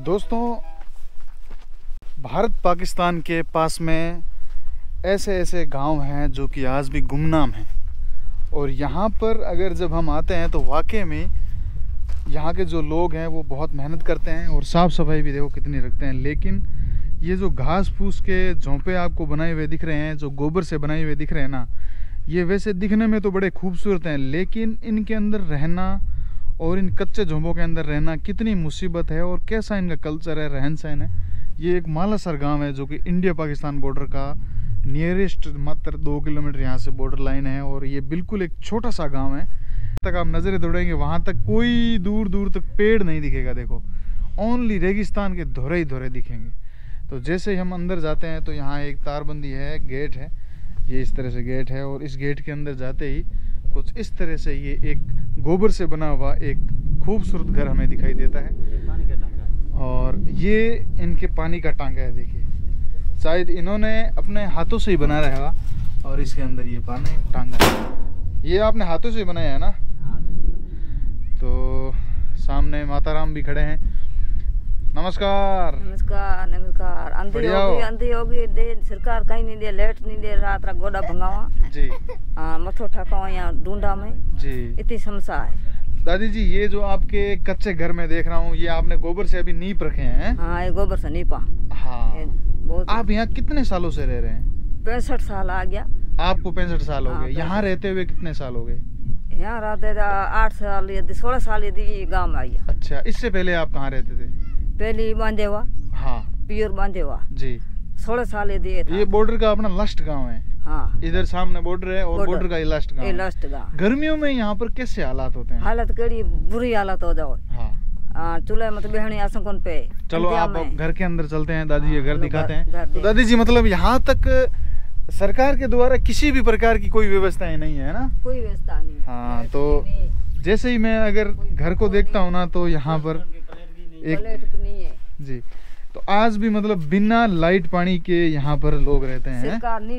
दोस्तों, भारत पाकिस्तान के पास में ऐसे ऐसे गांव हैं जो कि आज भी गुमनाम हैं। और यहाँ पर अगर जब हम आते हैं तो वाकई में यहाँ के जो लोग हैं वो बहुत मेहनत करते हैं और साफ़ सफाई भी देखो कितनी रखते हैं। लेकिन ये जो घास फूस के झोंपे आपको बनाए हुए दिख रहे हैं, जो गोबर से बनाए हुए दिख रहे हैं ना, ये वैसे दिखने में तो बड़े खूबसूरत हैं, लेकिन इनके अंदर रहना और इन कच्चे झोंपों के अंदर रहना कितनी मुसीबत है और कैसा इनका कल्चर है, रहन सहन है। ये एक मालासर गांव है जो कि इंडिया पाकिस्तान बॉर्डर का नियरेस्ट मात्र 2 किलोमीटर यहाँ से बॉर्डर लाइन है। और ये बिल्कुल एक छोटा सा गांव है। तक आप नज़रें दौड़ेंगे वहाँ तक कोई दूर दूर तक पेड़ नहीं दिखेगा। देखो, ओनली रेगिस्तान के धोरे ही धोरे दिखेंगे। तो जैसे ही हम अंदर जाते हैं तो यहाँ एक तारबंदी है, गेट है, ये इस तरह से गेट है। और इस गेट के अंदर जाते ही कुछ इस तरह से ये एक गोबर से बना हुआ एक खूबसूरत घर हमें दिखाई देता है। और ये इनके पानी का टांका है। देखिए, शायद इन्होंने अपने हाथों से ही बना रहा है। और इसके अंदर ये पानी टांगा है, ये आपने हाथों से बनाया है ना। तो सामने माताराम भी खड़े हैं। नमस्कार नमस्कार नमस्कार। अंधी होगी दे सरकार कहीं नहीं दे, लेट नहीं दे, रात रात गोड़ा भंगावा जी, मथो ठाका यहाँ ढूंढा में जी। इतनी समस्या है। दादी जी, ये जो आपके कच्चे घर में देख रहा हूँ, ये आपने गोबर से अभी नींप रखे हैं। हाँ, ये गोबर से नीपा। हाँ, आप यहाँ कितने सालों से रह रहे हैं? 65 साल आ गया। आपको 65 साल हो गए। यहाँ रहते हुए कितने साल हो गए? यहाँ रहते 8 साल यदि 16 साल यदि गाँव में आई। अच्छा, इससे पहले आप कहाँ रहते थे? पहले बांधे हुआ। हाँ, प्योर बांधे हुआ जी। 16 साल यदि ये बॉर्डर का अपना लास्ट गांव है। हाँ, इधर सामने बॉर्डर है और बॉर्डर का ये लास्ट गांव। गर्मियों में यहाँ पर कैसे हालात होते हैं? हालत कड़ी बुरी हालत हो जाओ। हाँ, चूल्हे मतलब बेहनी आसन कौन पे। चलो आप घर के अंदर चलते हैं, दादी ये घर दिखाते हैं। तो दादी जी, मतलब यहाँ तक सरकार के द्वारा किसी भी प्रकार की कोई व्यवस्थाएं नहीं है ना? कोई व्यवस्था नहीं। हाँ, तो जैसे ही मैं अगर घर को देखता हूँ ना, तो यहाँ पर एक जी, तो आज भी मतलब बिना लाइट पानी के यहाँ पर लोग रहते हैं।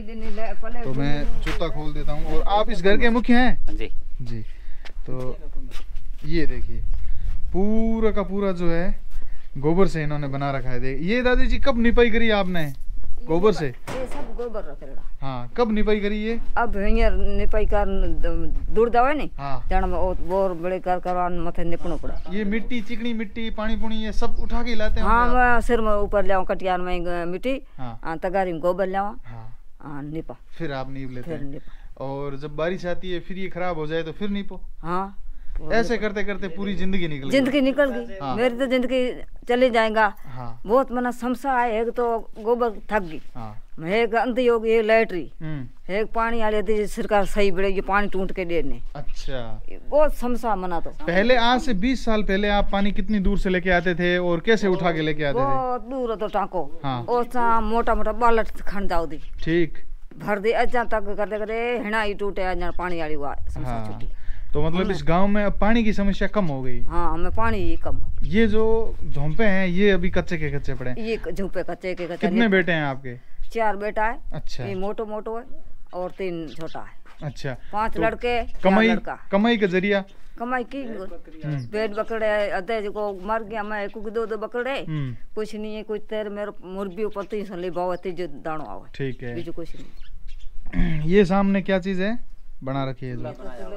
तो मैं जूता खोल देता हूँ। और आप इस घर के मुखिया हैं? जी जी। तो ये देखिए, पूरा का पूरा जो है गोबर से इन्होंने बना रखा है। ये दादी जी, कब निपाई करी आपने गोबर से? ये सब गोबर रखेगा। हाँ, कब निपाई करी ये? अब निपाई कर दूर दवा नहीं। हाँ, जाना में बोर बड़े कर मथे निपनो पड़ा। ये मिट्टी, चिकनी मिट्टी, पानी पुणी ये सब उठा के लाते हैं? हाँ, मैं सिर में ऊपर ले कटियार में मिट्टी। हाँ, तगारी में गोबर ले। हाँ, निपा, फिर आप नीप लेते हैं। निपा। और जब बारिश आती है फिर ये खराब हो जाए तो फिर नीपो। हाँ, ऐसे करते करते पूरी जिंदगी निकल गई। हाँ। मेरी तो जिंदगी चली जाएगा। हाँ। बहुत मना समस्या है। एक तो गोबर थक गई। हाँ। एक अंधी होगी, एक लाइटरी, एक पानी वाले थी सरकार सही बड़े, ये पानी टूट के देने। अच्छा, बहुत समस्या मना। तो पहले आज से 20 साल पहले आप पानी कितनी दूर से लेके आते थे और कैसे उठा के लेके आते थे? बहुत दूर तो टाको। हाँ। मोटा मोटा बालट खन जाओ दी, ठीक, भर दे अजा तक करते करते हिना ही टूटे अजा पानी वाली समस्या छुट्टी। तो मतलब इस गांव में अब पानी की समस्या कम हो गई। हाँ, हमें पानी ही कम। ये जो झोंपे हैं ये अभी कच्चे के कच्चे पड़े? ये झोंपे कच्चे के कच्चे। कितने बेटे हैं आपके? 4 बेटा है। अच्छा। ये मोटो मोटो है और 3 छोटा है। अच्छा, 5 लड़के। कमाई का जरिया कमाई की पेट बकरे अदे जो मर गया। मैं एक 2 बकरे, कुछ नहीं है। कुछ तेरे मेरे मुर्गी ऊपर 300 ले भाव जो दानो आवे। ठीक है, बीजू कुछ नहीं। ये सामने क्या चीज है बना रखी है?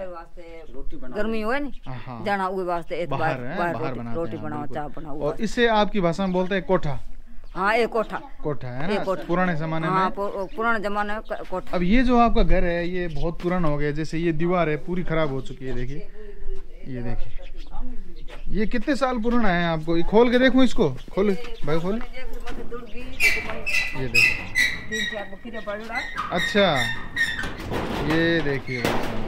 गर्मी हो नहीं जाना हुए वास्ते बाहर रोटी बनाओ, चाय बनाओ। और इससे आपकी भाषा में बोलते हैं कोठा। हाँ, एक कोठा है ना, पुराने जमाने में। पुराने जमाने में कोठा। अब ये जो आपका घर है ये बहुत पुराना हो गया। जैसे ये दीवार है पूरी खराब हो चुकी है। देखिए, ये देखिए, ये कितने साल पुराना है? आपको खोल के देखूं इसको? खोल भाई, खोल। ये देखिए, अच्छा, ये देखिए।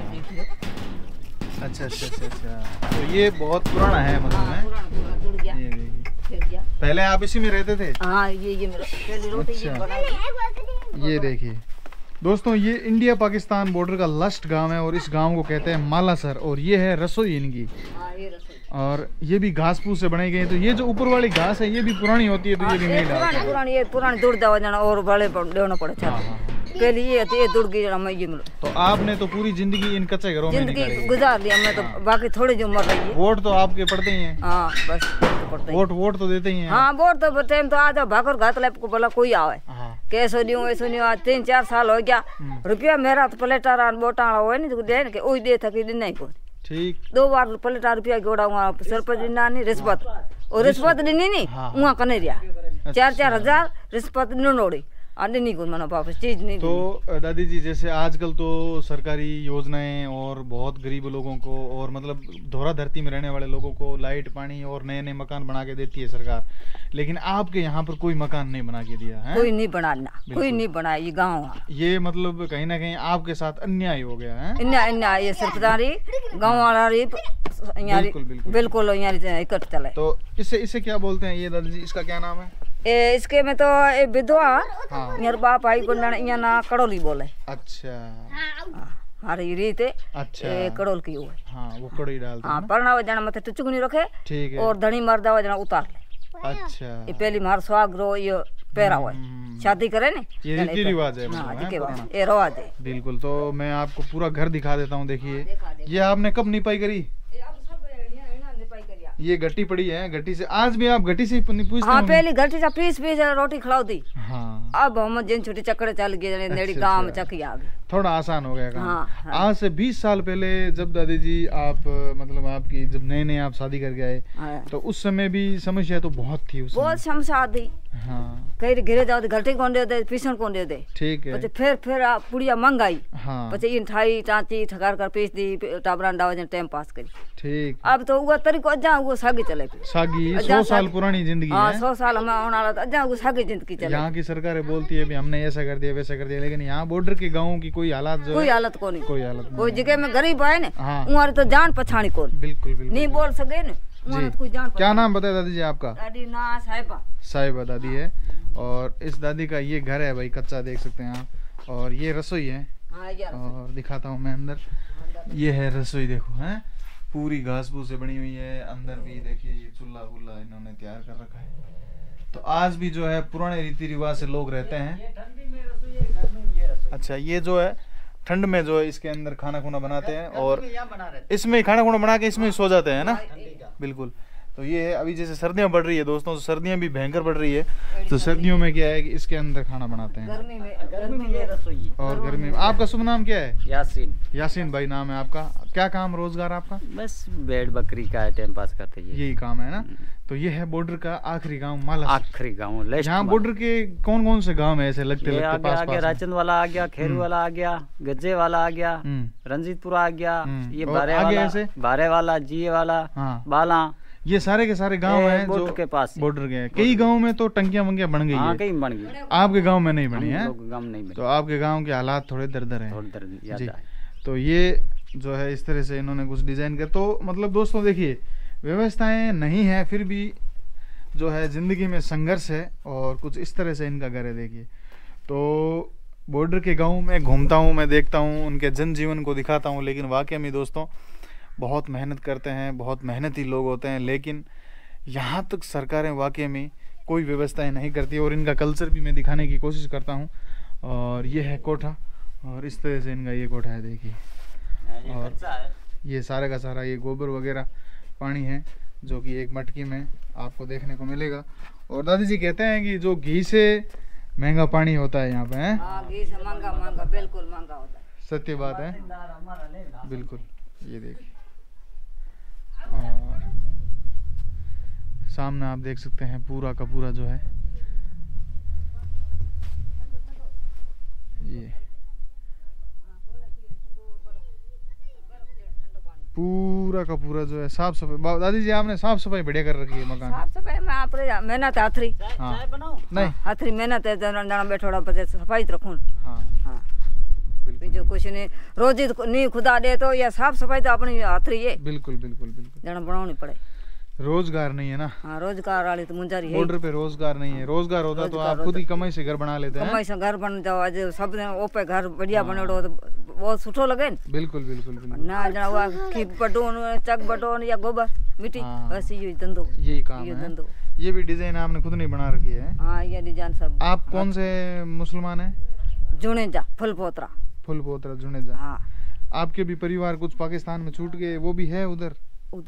अच्छा अच्छा अच्छा अच्छा, तो ये बहुत पुराना है मतलब है। ये देखिए, पहले आप इसी में रहते थे? हाँ, ये मेरा पहली रोटी। अच्छा, ये देखिए दोस्तों, ये इंडिया पाकिस्तान बॉर्डर का लास्ट गांव है और इस गांव को कहते हैं मालासर। और ये है रसोई इनकी। और ये भी घास फूस से बनाई गई। तो ये जो ऊपर वाली घास है ये भी पुरानी होती है, तो ये भी नहीं डालते। पुरानी दूर दवा जाना और बड़े देना पड़े। पहले ये दूर गई मैं ये मिलो। तो आपने तो पूरी जिंदगी इन कच्चे घरों में जिंदगी गुजार लिया। मैं तो बाकी थोड़ी जो उम्र रही है। वोट तो आपके पड़ते ही हैं। हाँ, बस। पड़ता है। वोट तो देते ही हैं। हाँ वोट तो टाइम तो आ जाओ भाकर घात ले को बोला कोई आवे हाँ। कैसो न्यू ऐसो न्यू आज 3-4 साल हो गया रुपया मेरा तो प्लेटारा वोटाड़ा होए नहीं तो दे के ओई दे थकी दिन नहीं को ठीक 2 बार प्लेटार रुपया गोड़ा सरपंच दिना नहीं रिश्वत और रिश्वत दिनी नहीं उहाँ कने रिया 4-4 हजार रिश्वत नोड़ी आदि नहीं मना वापस चीज नहीं। तो दादी जी जैसे आजकल तो सरकारी योजनाएं और बहुत गरीब लोगों को और मतलब धोरा धरती में रहने वाले लोगों को लाइट पानी और नए नए मकान बना के देती है सरकार, लेकिन आपके यहाँ पर कोई मकान नहीं बना के दिया है। कोई नहीं बनाना, कोई नहीं बनाया। ये गाँव ये मतलब कहीं ना कहीं आपके साथ अन्याय हो गया है। अन्याय ये सरकारी गाँव वाला बिल्कुल इकट्ठ चले। तो इसे क्या बोलते हैं ये दादी जी, इसका क्या नाम है? इसके में तो ये विधवा यार बाप आई को ना कड़ोली बोले। अच्छा हमारी रीत है। अच्छा कड़ोल की हुए। हाँ वो कड़ोई डालते हैं। हाँ परना जना मथे टुचुकनी रखे। ठीक है। और धनी मर्दा जना उतार ले। अच्छा ये पहली मार सुहाग रो ये पैरा हुआ शादी करे ने ये रीति रिवाज है। ये रवाज है बिल्कुल। तो मैं आपको पूरा घर दिखा देता हूँ। देखिए ये आपने कब निपाई करी? ये गट्टी पड़ी है, गट्टी से आज भी आप गट्टी से पूछते? हाँ पहले गट्टी से पीस रोटी खिलाओ दी। हाँ अब हम जिन छोटी चक्कर चल गए नेड़ी गांव में चक्की आ गई, थोड़ा आसान हो गया काम। हाँ। आज से 20 साल पहले जब दादी जी आप मतलब आपकी जब नए नए आप शादी करके आए हाँ। तो उस समय भी समस्या तो बहुत थी उस बहुत समस्या थी। हाँ कहीं घिरे जाओ घटी कौन दे पीसन कौन दे। ठीक है। फिर पुड़िया मंगाई। हाँ। पचे इन ठाई टांची ठकार कर पीस दी टाबरा डावा टाइम पास करी। ठीक। अब तो वो तरीको अजा वो सागी चले सागी 100 साल पुरानी जिंदगी है। 100 साल हम अजा वो सागी जिंदगी चले। यहाँ की सरकारें बोलती है भी हमने ऐसा कर दिया वैसा कर दिया, लेकिन यहाँ बॉर्डर के गाँव की कोई हालात कोई हालत को नहीं। कोई जगह में गरीब आए ना वहाँ तो जान पछाणी को बिल्कुल नहीं बोल सके ना। क्या नाम बताए दादी जी आपका? दादी ना साहिबा दादी है। और इस दादी का ये घर है भाई, कच्चा देख सकते हैं आप। और ये रसोई है। और दिखाता हूँ मैं अंदर। ये है रसोई, देखो है पूरी घास फूस से बनी हुई है। अंदर भी देखिए ये चूल्हा वुल्हा इन्होंने तैयार कर रखा है। तो आज भी जो है पुराने रीति रिवाज से लोग रहते हैं। अच्छा ये जो है ठंड में जो है इसके अंदर खाना खुना बनाते हैं और इसमें खाना खुना बना के इसमें सो जाते हैं ना। बिल्कुल। तो ये है अभी जैसे सर्दियां बढ़ रही है दोस्तों, तो सर्दियां भी भयंकर बढ़ रही है। तो सर्दियों में क्या है कि इसके अंदर खाना बनाते हैं। गर्मी में रसोई और गर्मी में। आपका शुभ नाम क्या है? यासीन। यासीन भाई नाम है आपका। क्या काम रोजगार आपका? बस भेड़ बकरी का टाइम पास करते हैं, यही काम है ना। तो ये है बॉर्डर का आखिरी गांव माला। आखिरी गांव यहाँ बॉर्डर के कौन कौन से गांव है ऐसे लगते पास? राचंद वाला आ गया, खेरू वाला आ गया, गज्जे वाला आ गया, रंजीतपुरा आ गया, ये बारे वाला, जिये वाला, बाला, ये सारे के सारे गांव हैं बॉर्डर के पास। बॉर्डर के कई गांव में तो टंकियां वंकियां बन गई है। कई बन गई। आपके गांव में नहीं बनी है? गांव नहीं बनी। तो आपके गांव के हालात थोड़े दरदर हैं जी। तो ये जो है इस तरह से इन्होंने कुछ डिजाइन कर। तो मतलब दोस्तों देखिए व्यवस्थाएं नहीं है फिर भी जो है जिंदगी में संघर्ष है और कुछ इस तरह से इनका घर है। देखिए तो बॉर्डर के गाँव में घूमता हूँ, मैं देखता हूँ, उनके जनजीवन को दिखाता हूँ, लेकिन वाकई में दोस्तों बहुत मेहनत करते हैं, बहुत मेहनती लोग होते हैं, लेकिन यहाँ तक सरकारें वाकई में कोई व्यवस्थाएं नहीं करती। और इनका कल्चर भी मैं दिखाने की कोशिश करता हूँ। और ये है कोठा और इस तरह से इनका ये कोठा है देखिए। और ये सारे का सारा ये गोबर वगैरह पानी है जो कि एक मटकी में आपको देखने को मिलेगा। और दादी जी कहते हैं कि जो घी से महंगा पानी होता है यहाँ पे है। घी से महंगा बिल्कुल महंगा होता है। सत्य बात है बिल्कुल। ये देखिए और सामने आप देख सकते हैं पूरा का पूरा जो है ये पूरा का पूरा जो है साफ सफाई। दादी जी आपने साफ सफाई बढ़िया कर रखी है मकान। साफ सफाई में आप मेहनत हाथरी नहीं हाथरी मेहनत है जना बैठोड़ा पर सफाई रखूं। हाँ हाँ जो कुछ नहीं रोजी नहीं खुदा दे तो या साफ सफाई तो अपनी हाथरी है। बिल्कुल बिल्कुल बिल्कुल जना बनानी पड़े। रोजगार नहीं है ना। हाँ रोजगार वाली तो मुंजारी है। बॉर्डर पे रोजगार नहीं है। रोजगार होता तो आप खुद ही कमाई से घर बना लेते हैं। कमाई से घर बन जाओ आज सब ओपे घर बढ़िया बनेड़ो तो बहुत सुठो लगे। बिल्कुल बिल्कुल बिल्कुल। ना जना हुआ की बटोन चक बटोन या गोबर मिट्टी बस यही धंधो यही काम है। ये भी डिजाइन आपने खुद नहीं बना रखी है? हाँ ये डिजाइन सब। आप कौन से मुसलमान हैं? जुनेजा फुलपोतरा। फुलपोतरा जुनेजा। हाँ। आपके भी परिवार कुछ पाकिस्तान में छूट गए वो भी है उधर? उधर है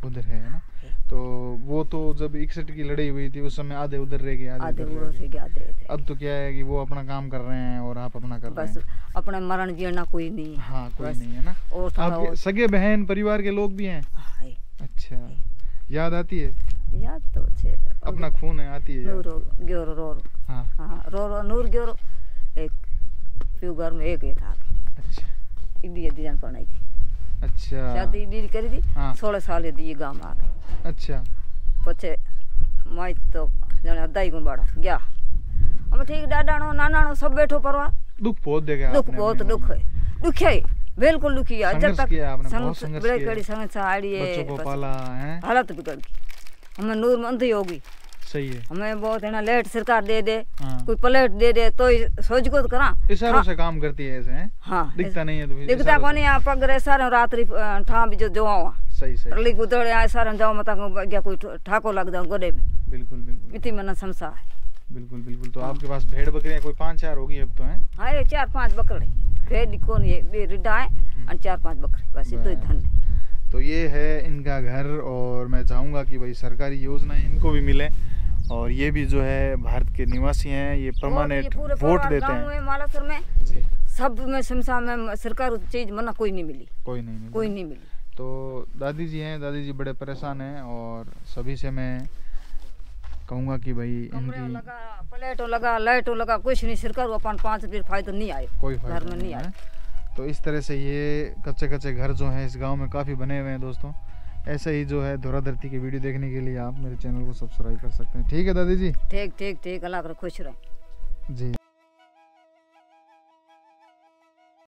उधर है ना। तो वो तो जब 61 की लड़ाई हुई थी उस समय आधे उधर रह गए, आधे उधर रह गए। अब तो क्या है कि वो अपना काम कर रहे हैं और आप अपना कर रहे हैं, बस अपने मरण जीना कोई नहीं। हाँ कोई नहीं है ना। और आपके सगे बहन परिवार के लोग भी हैं? अच्छा, याद आती है? याद तो छे, अपना खून है, आती है नूर ग्योरो रो हाँ हाँ रो नूर ग्योरो एक फ्यू घर में एक था। अच्छा, इडी जान पढ़ाई थी। अच्छा, शादी इडी करी थी। हाँ। 16 साल यदि ये गांव आ गए। अच्छा, पछे माई तो जने अद्धा ही गुण बाड़ा गया। हम ठीक डाडाणो नानाणो सब बैठो परवार। दुख बहुत देगा, दुख बहुत दुख है, दुख है बिल्कुल दुखी है। जब तक संघर्ष बड़ी संघर्ष आड़ी है, बच्चों को पाला है, हालत बिगड़ गई। हमें नूर में अंधी होगी। सही है, हमें बहुत है ना लेट सरकार दे दे, हाँ। कोई प्लेट दे दे तो सोच को तो करा। इशारों से काम करती है ऐसे, हैं? हाँ दिखता नहीं है तो दिखता को नहीं। आप पग रे सारे रात्रि ठा भी जो आवा सही सही रली गुदड़े आए सारे जाओ मत गया कोई ठाको लग जाओ गोडे में। बिल्कुल बिल्कुल इतनी मना समसा है। बिल्कुल बिल्कुल। तो आपके पास भेड़ बकरियां कोई 5-4 होगी अब तो, हैं? हाँ ये 4-5 बकरे भेड़ को नहीं बे रिडा है और 4-5 बकरे बस इतो ही धन है। तो ये है इनका घर, और मैं चाहूँगा कि भाई सरकारी योजनाएं इनको भी मिले, और ये भी जो है भारत के निवासी हैं, ये परमानेंट वोट देते हैं मालासर में जी। सब में शमशा में सरकार चीज मना कोई नहीं मिली, कोई नहीं मिली। तो दादी जी हैं, दादी जी बड़े परेशान हैं, और सभी से मैं कहूँगा कि भाई इनकी लगा प्लेटो लगा लाइटो लगा कुछ नहीं, सरकार अपन 5 रुपये फायदा नहीं आए, कोई घर में नहीं आए। तो इस तरह से ये कच्चे घर जो हैं इस गांव में काफ़ी बने हुए हैं दोस्तों। ऐसे ही जो है धोरा धरती की वीडियो देखने के लिए आप मेरे चैनल को सब्सक्राइब कर सकते हैं। ठीक है दादी जी? ठीक ठीक ठीक, अल्लाह कर खुश रहे जी।